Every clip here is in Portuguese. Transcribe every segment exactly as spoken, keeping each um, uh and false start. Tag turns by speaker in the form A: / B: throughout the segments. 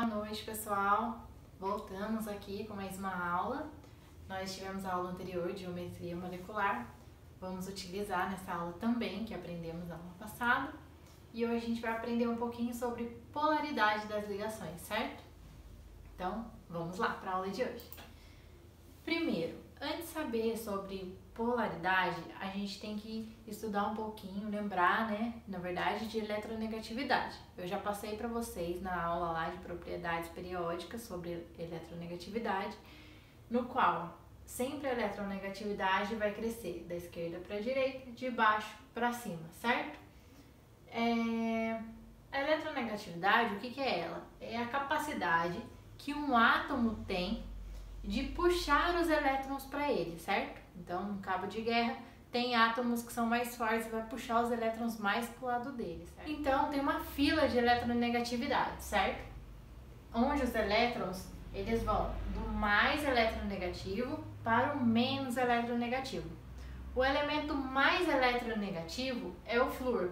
A: Boa noite, pessoal! Voltamos aqui com mais uma aula. Nós tivemos a aula anterior de geometria molecular. Vamos utilizar nessa aula também, que aprendemos na aula passada. E hoje a gente vai aprender um pouquinho sobre polaridade das ligações, certo? Então, vamos lá para a aula de hoje. Primeiro, antes de saber sobre polaridade, a gente tem que estudar um pouquinho, lembrar, né, na verdade, de eletronegatividade. Eu já passei para vocês na aula lá de propriedades periódicas sobre eletronegatividade, no qual sempre a eletronegatividade vai crescer da esquerda para a direita, de baixo para cima, certo? É... A eletronegatividade, o que que é ela? É a capacidade que um átomo tem de puxar os elétrons para ele, certo? Então, no cabo de guerra, tem átomos que são mais fortes e vai puxar os elétrons mais para o lado dele, certo? Então, tem uma fila de eletronegatividade, certo? Onde os elétrons, eles vão do mais eletronegativo para o menos eletronegativo. O elemento mais eletronegativo é o flúor.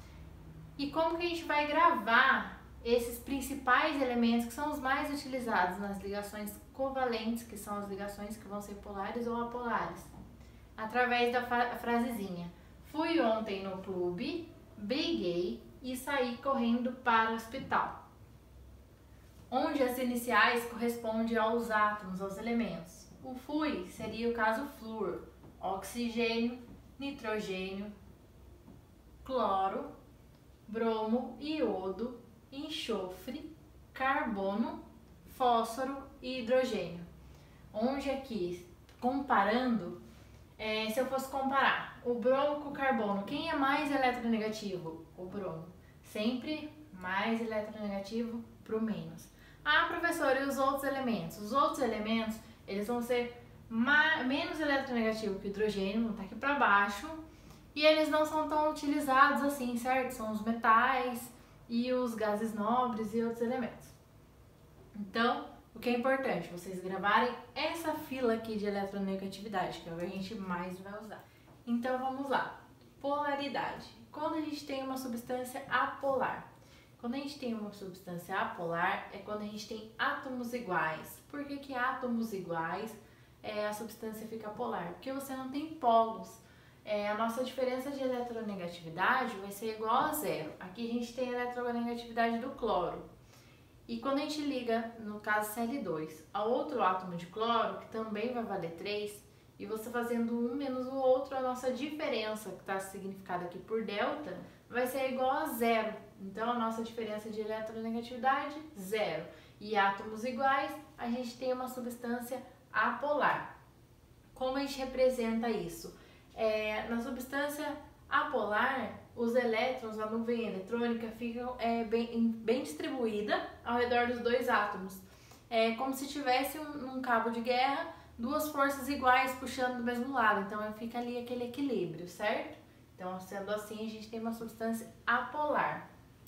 A: E como que a gente vai gravar esses principais elementos que são os mais utilizados nas ligações covalentes, que são as ligações que vão ser polares ou apolares? Através da frasezinha: fui ontem no clube, briguei e saí correndo para o hospital. Onde as iniciais correspondem aos átomos, aos elementos. O fui seria o caso flúor, oxigênio, nitrogênio, cloro, bromo, iodo, enxofre, carbono, fósforo e hidrogênio. Onde aqui, comparando, é, se eu fosse comparar o bromo com o carbono, quem é mais eletronegativo? O bromo. Sempre mais eletronegativo para o menos. Ah, professor, e os outros elementos? Os outros elementos, eles vão ser mais, menos eletronegativos que o hidrogênio, vão estar aqui para baixo, e eles não são tão utilizados assim, certo? São os metais e os gases nobres e outros elementos. Então, o que é importante? Vocês gravarem essa fila aqui de eletronegatividade, que é o que a gente mais vai usar. Então, vamos lá. Polaridade. Quando a gente tem uma substância apolar. Quando a gente tem uma substância apolar, é quando a gente tem átomos iguais. Por que que átomos iguais é, a substância fica polar? Porque você não tem polos. É, a nossa diferença de eletronegatividade vai ser igual a zero. Aqui a gente tem a eletronegatividade do cloro. E quando a gente liga, no caso C L dois, a outro átomo de cloro, que também vai valer três, e você fazendo um menos o outro, a nossa diferença, que está significada aqui por delta, vai ser igual a zero. Então, a nossa diferença de eletronegatividade, zero. E átomos iguais, a gente tem uma substância apolar. Como a gente representa isso? É, na substância apolar, os elétrons, a nuvem eletrônica, ficam é, bem, bem distribuída ao redor dos dois átomos. É como se tivesse um, um cabo de guerra, duas forças iguais puxando do mesmo lado. Então fica ali aquele equilíbrio, certo? Então, sendo assim, a gente tem uma substância apolar.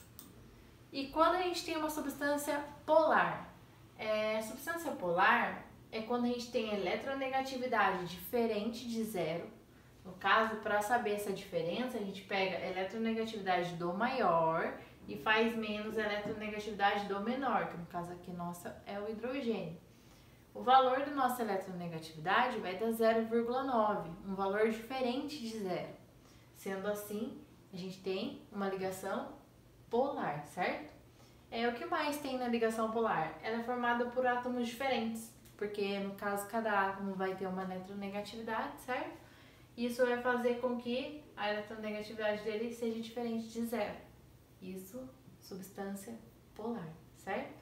A: E quando a gente tem uma substância polar? É, substância polar é quando a gente tem eletronegatividade diferente de zero. No caso, para saber essa diferença, a gente pega a eletronegatividade do maior e faz menos a eletronegatividade do menor, que no caso aqui nossa é o hidrogênio. O valor da nossa eletronegatividade vai dar zero vírgula nove, um valor diferente de zero. Sendo assim, a gente tem uma ligação polar, certo? É, o que mais tem na ligação polar? Ela é formada por átomos diferentes, porque no caso cada átomo vai ter uma eletronegatividade, certo? Isso vai fazer com que a eletronegatividade dele seja diferente de zero. Isso, substância polar, certo?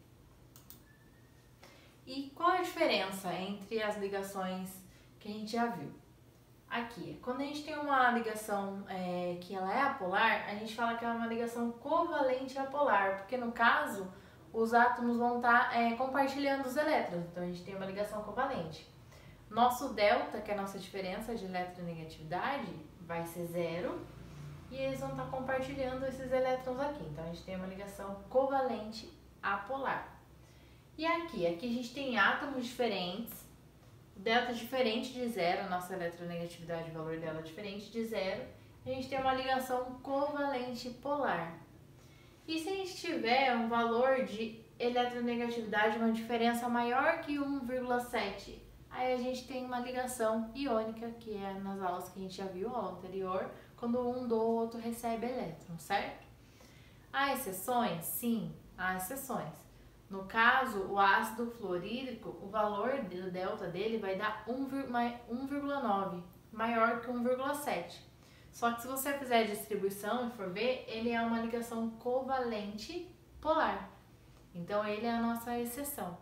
A: E qual a diferença entre as ligações que a gente já viu? Aqui, quando a gente tem uma ligação é, que ela é apolar, a gente fala que ela é uma ligação covalente apolar, porque no caso, os átomos vão estar é, compartilhando os elétrons, então a gente tem uma ligação covalente. Nosso delta, que é a nossa diferença de eletronegatividade, vai ser zero e eles vão estar compartilhando esses elétrons aqui. Então, a gente tem uma ligação covalente apolar. E aqui, aqui a gente tem átomos diferentes, delta diferente de zero, a nossa eletronegatividade, o valor dela é diferente de zero, a gente tem uma ligação covalente polar. E se a gente tiver um valor de eletronegatividade uma diferença maior que um vírgula sete, aí a gente tem uma ligação iônica, que é nas aulas que a gente já viu, aula anterior, quando um do outro recebe elétron, certo? Há exceções? Sim, há exceções. No caso, o ácido fluorídrico, o valor do delta dele vai dar um vírgula nove, maior que um vírgula sete. Só que se você fizer a distribuição e for ver, ele é uma ligação covalente polar. Então, ele é a nossa exceção.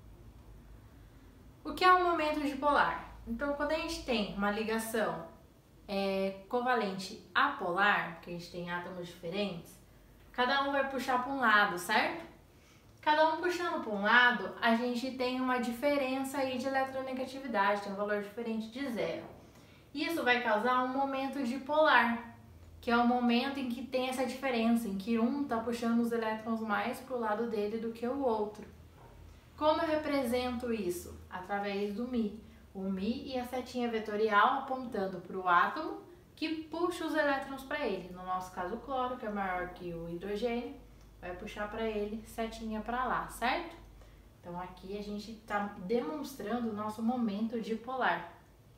A: O que é um momento dipolar? Então, quando a gente tem uma ligação é, covalente apolar, porque a gente tem átomos diferentes, cada um vai puxar para um lado, certo? Cada um puxando para um lado, a gente tem uma diferença aí de eletronegatividade, tem um valor diferente de zero. Isso vai causar um momento dipolar, que é o momento em que tem essa diferença, em que um está puxando os elétrons mais para o lado dele do que o outro. Como eu represento isso? Através do Mi. O Mi e a setinha vetorial apontando para o átomo que puxa os elétrons para ele. No nosso caso, o cloro, que é maior que o hidrogênio, vai puxar para ele setinha para lá, certo? Então aqui a gente está demonstrando o nosso momento dipolar.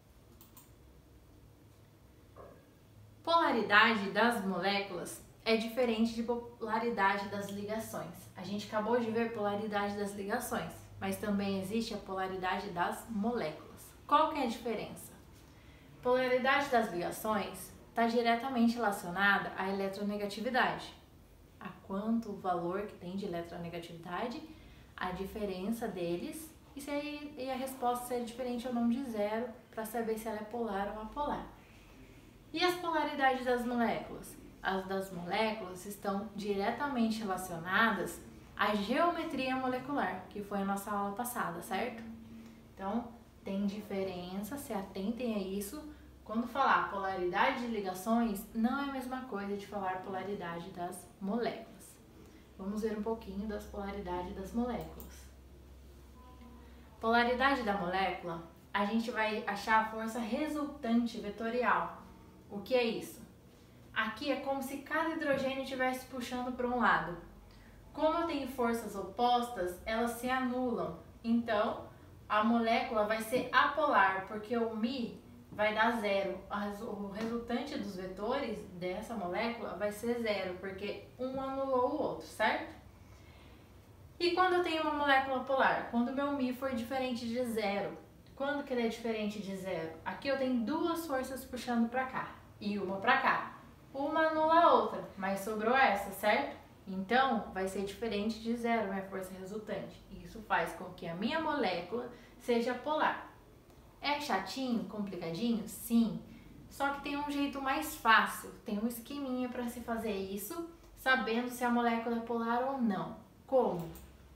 A: Polaridade das moléculas é diferente de polaridade das ligações. A gente acabou de ver polaridade das ligações, mas também existe a polaridade das moléculas. Qual que é a diferença? Polaridade das ligações está diretamente relacionada à eletronegatividade. A quanto o valor que tem de eletronegatividade, a diferença deles e, se, e a resposta se é diferente ou não de zero, para saber se ela é polar ou apolar. E as polaridades das moléculas? As das moléculas estão diretamente relacionadas à geometria molecular, que foi a nossa aula passada, certo? Então, tem diferença, se atentem a isso. Quando falar polaridade de ligações, não é a mesma coisa de falar polaridade das moléculas. Vamos ver um pouquinho das polaridades das moléculas. Polaridade da molécula, a gente vai achar a força resultante vetorial. O que é isso? Aqui é como se cada hidrogênio estivesse puxando para um lado. Como eu tenho forças opostas, elas se anulam. Então, a molécula vai ser apolar, porque o Mi vai dar zero. O resultante dos vetores dessa molécula vai ser zero, porque um anulou o outro, certo? E quando eu tenho uma molécula polar? Quando o meu Mi for diferente de zero. Quando que ele é diferente de zero? Aqui eu tenho duas forças puxando para cá e uma para cá. Uma anula a outra, mas sobrou essa, certo? Então, vai ser diferente de zero, minha força resultante. Isso faz com que a minha molécula seja polar. É chatinho, complicadinho? Sim. Só que tem um jeito mais fácil, tem um esqueminha para se fazer isso, sabendo se a molécula é polar ou não. Como?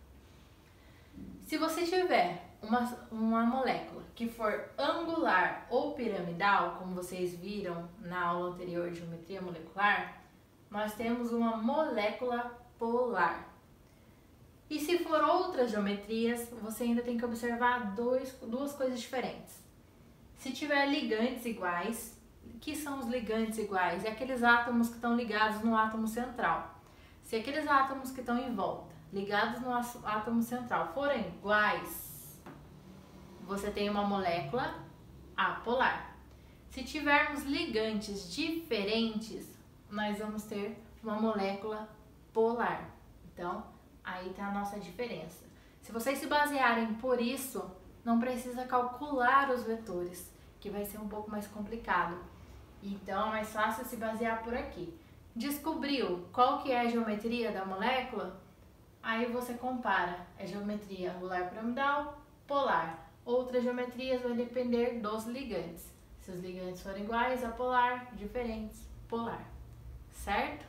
A: Se você tiver uma, uma molécula que for angular ou piramidal, como vocês viram na aula anterior de geometria molecular, nós temos uma molécula polar. E se for outras geometrias, você ainda tem que observar dois, duas coisas diferentes. Se tiver ligantes iguais, o que são os ligantes iguais? É aqueles átomos que estão ligados no átomo central. Se aqueles átomos que estão em volta, ligados no átomo central, forem iguais, você tem uma molécula apolar. Se tivermos ligantes diferentes, nós vamos ter uma molécula polar. Então, aí está a nossa diferença. Se vocês se basearem por isso, não precisa calcular os vetores, que vai ser um pouco mais complicado. Então, é mais fácil se basear por aqui. Descobriu qual que é a geometria da molécula? Aí você compara. É geometria angular piramidal, polar. Outras geometrias vão depender dos ligantes. Se os ligantes forem iguais, apolar, diferentes, polar. Certo?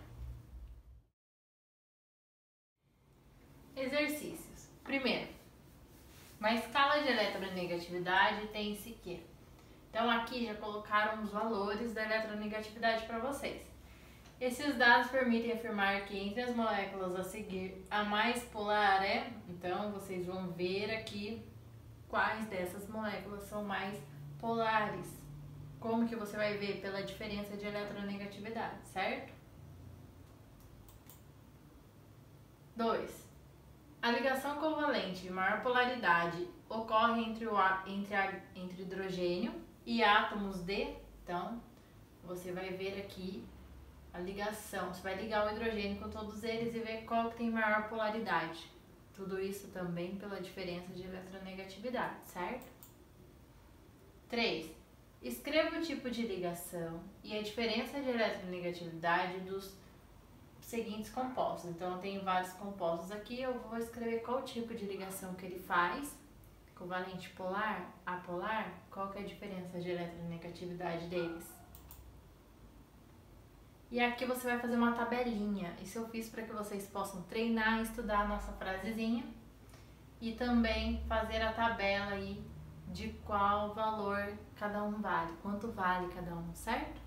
A: Exercícios. Primeiro, na escala de eletronegatividade tem-se que. Então aqui já colocaram os valores da eletronegatividade para vocês. Esses dados permitem afirmar que entre as moléculas a seguir, a mais polar é, então vocês vão ver aqui quais dessas moléculas são mais polares. Como que você vai ver? Pela diferença de eletronegatividade, certo? dois. A ligação covalente de maior polaridade ocorre entre, o, entre, a, entre hidrogênio e átomos de... Então, você vai ver aqui a ligação. Você vai ligar o hidrogênio com todos eles e ver qual que tem maior polaridade. Tudo isso também pela diferença de eletronegatividade, certo? três. Escreva o tipo de ligação e a diferença de eletronegatividade dos seguintes compostos. Então, eu tenho vários compostos aqui, eu vou escrever qual tipo de ligação que ele faz. Covalente polar, apolar, qual que é a diferença de eletronegatividade deles? E aqui você vai fazer uma tabelinha. Isso eu fiz para que vocês possam treinar e estudar a nossa frasezinha. E também fazer a tabela aí de qual valor cada um vale, quanto vale cada um, certo?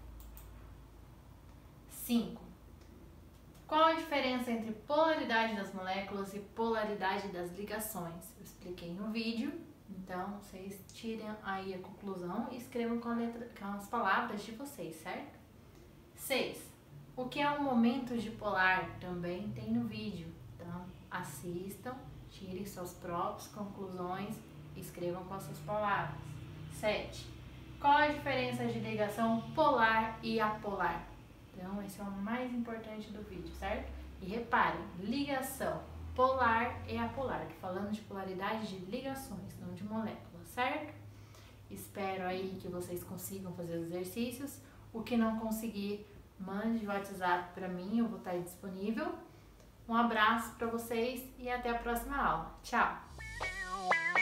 A: cinco. Qual a diferença entre polaridade das moléculas e polaridade das ligações? Eu expliquei no vídeo, então vocês tirem aí a conclusão e escrevam com, a letra, com as palavras de vocês, certo? seis. O que é um momento dipolar? Também tem no vídeo, então assistam, tirem suas próprias conclusões e escrevam com as suas palavras. sete. Qual a diferença de ligação polar e apolar? Então, esse é o mais importante do vídeo, certo? E reparem, ligação polar e apolar, que falando de polaridade de ligações, não de moléculas, certo? Espero aí que vocês consigam fazer os exercícios. O que não conseguir, mande o WhatsApp para mim, eu vou estar disponível. Um abraço para vocês e até a próxima aula. Tchau!